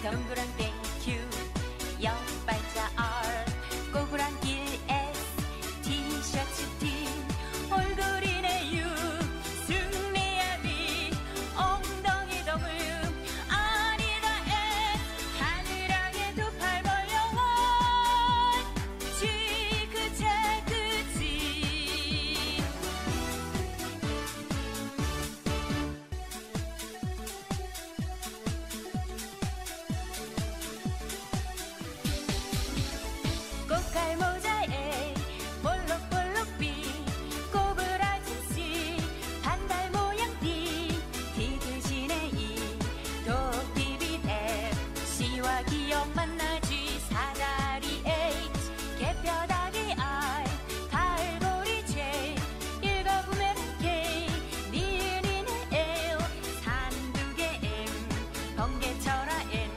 동그란 땡큐 옆발자 R 꼬부란 길 S 티셔츠 T 얼굴이네 U 승리야 V 엉덩이 W 아니다 S 하늘하게 두 팔 벌려 Y G 그제 그지 꽃갈 모자에 볼록볼록 B 꼬부라진 C 반달 모양 D D 대신에 E 도깨비 F C와 기억 만나 G 사다리 H 개뼈다귀 I 갈고리 J 읽어보면 K 니은이는 L 산두개 M 번개쳐라 N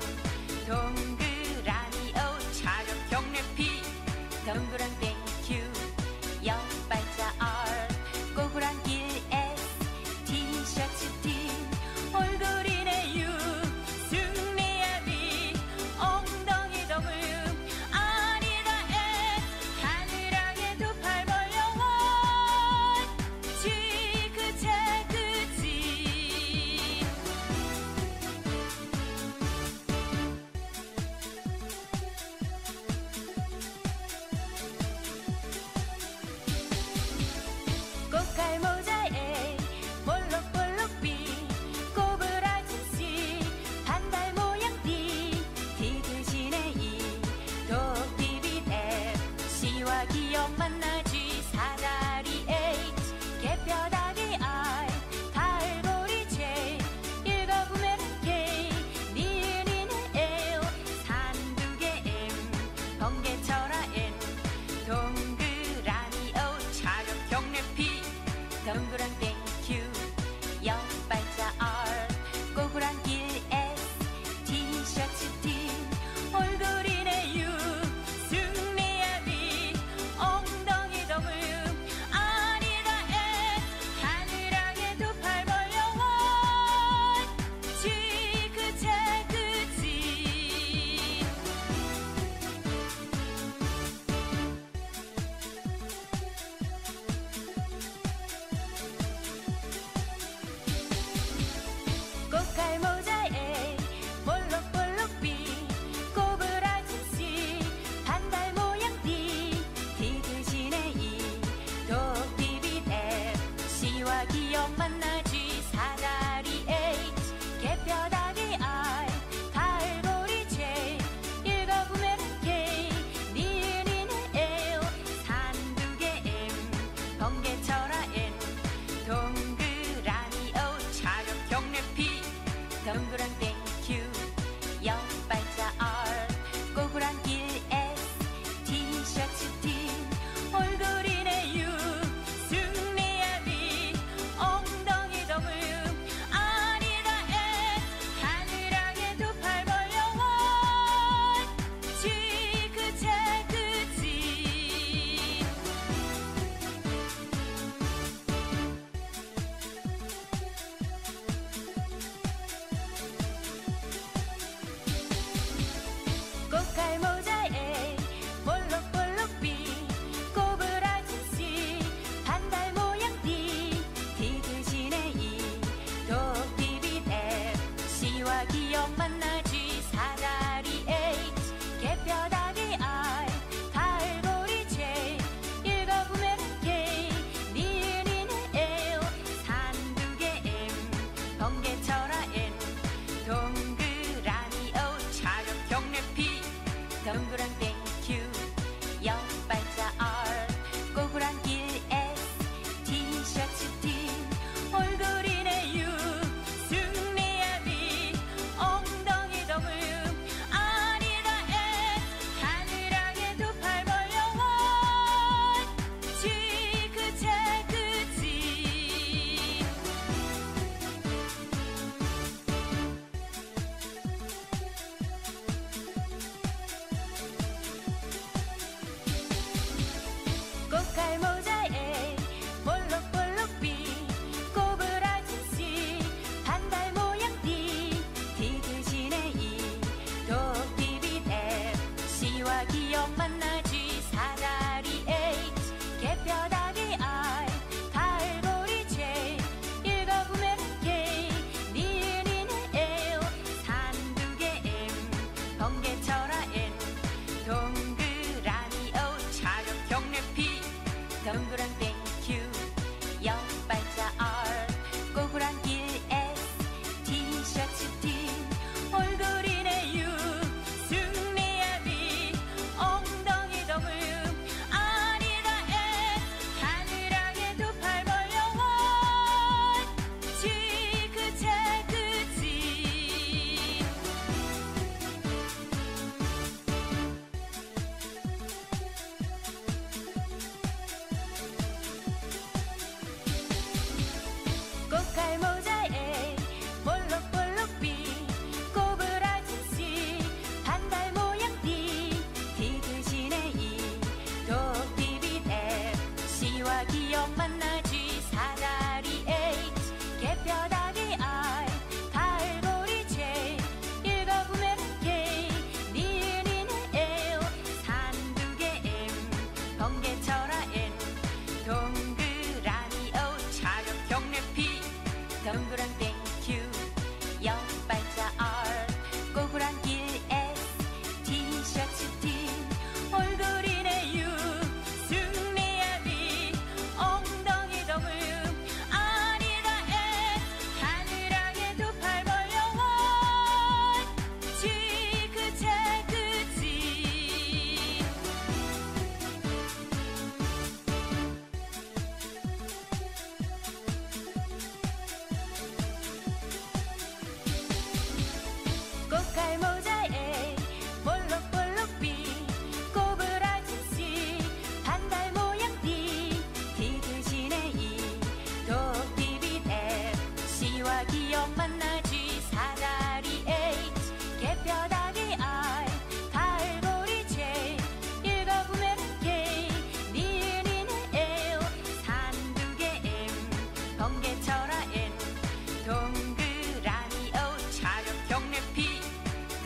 동그라미 O 차렷 경례 P 동그란 땡큐 옆발자 R 꼬부란 길 S 티셔츠 T 얼굴이네 U 승리야 V 엉덩이 W 아니다 S 하늘하게 두 팔 벌려 Y G 그제 그지 꽃갈 모자에 볼록볼록 B 꼬부라진 C 반달 모양 D D 대신에 E 도깨비 F C와 기억 만나 G 사다리 H 개뼈다귀 I 갈고리 J 읽어보면 K 니은이는 L 산두개 M 번개쳐라 N 동그라미 O 차렷 경례 P 동그란 땡큐 옆발자 R 꼬부란 길 S 티셔츠 T 얼굴이네 U 승리야 V 엉덩이 W 아니다 S 하늘하게 두 팔 벌려 Y G 그제 그지 꽃갈 모자에 볼록볼록 B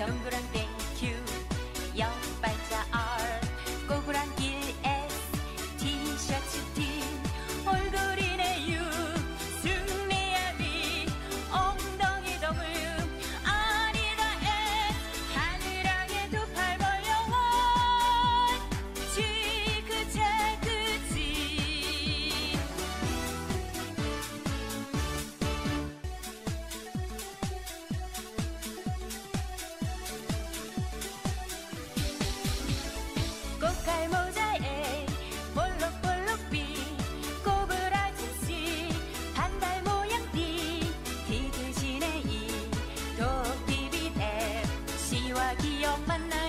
동그란 땡큐 옆발자 R 꼬부란 길 S 티셔츠 T 얼굴이네 U 승리야 V 엉덩이 W 아니다 S 하늘하게 두 팔 벌려 Y G 그 G 꽃갈 모자에 볼록볼록 B 꼬부라진 C 반달 모양 D D 대신에 E 도깨비 F C와 기억 만나